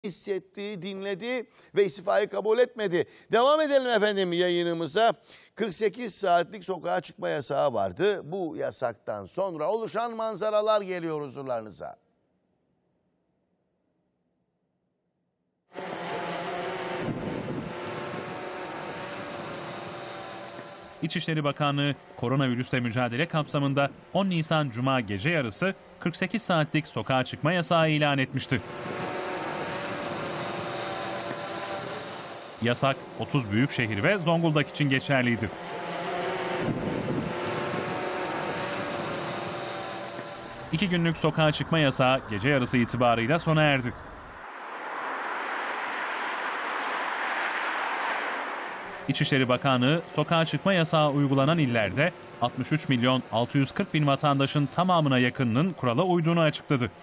hissetti, dinledi ve istifayı kabul etmedi. Devam edelim efendim yayınımıza. 48 saatlik sokağa çıkma yasağı vardı. Bu yasaktan sonra oluşan manzaralar geliyor huzurlarınıza. İçişleri Bakanlığı koronavirüsle mücadele kapsamında 10 Nisan Cuma gece yarısı 48 saatlik sokağa çıkma yasağı ilan etmişti. Yasak 30 büyükşehir ve Zonguldak için geçerliydi. İki günlük sokağa çıkma yasağı gece yarısı itibarıyla sona erdi. İçişleri Bakanlığı sokağa çıkma yasağı uygulanan illerde 63 milyon 640 bin vatandaşın tamamına yakınının kurala uyduğunu açıkladı.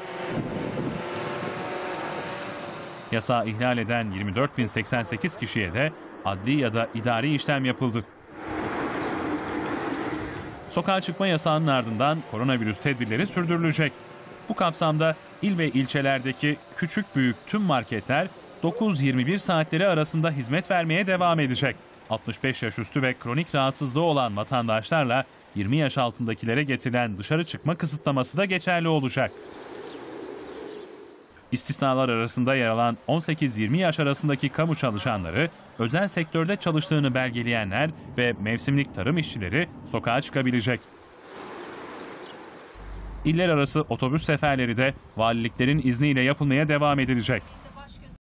Yasağı ihlal eden 24.088 kişiye de adli ya da idari işlem yapıldı. Sokağa çıkma yasağının ardından koronavirüs tedbirleri sürdürülecek. Bu kapsamda il ve ilçelerdeki küçük büyük tüm marketler 9-21 saatleri arasında hizmet vermeye devam edecek. 65 yaş üstü ve kronik rahatsızlığı olan vatandaşlarla 20 yaş altındakilere getirilen dışarı çıkma kısıtlaması da geçerli olacak. İstisnalar arasında yer alan 18-20 yaş arasındaki kamu çalışanları, özel sektörde çalıştığını belgeleyenler ve mevsimlik tarım işçileri sokağa çıkabilecek. İller arası otobüs seferleri de valiliklerin izniyle yapılmaya devam edilecek.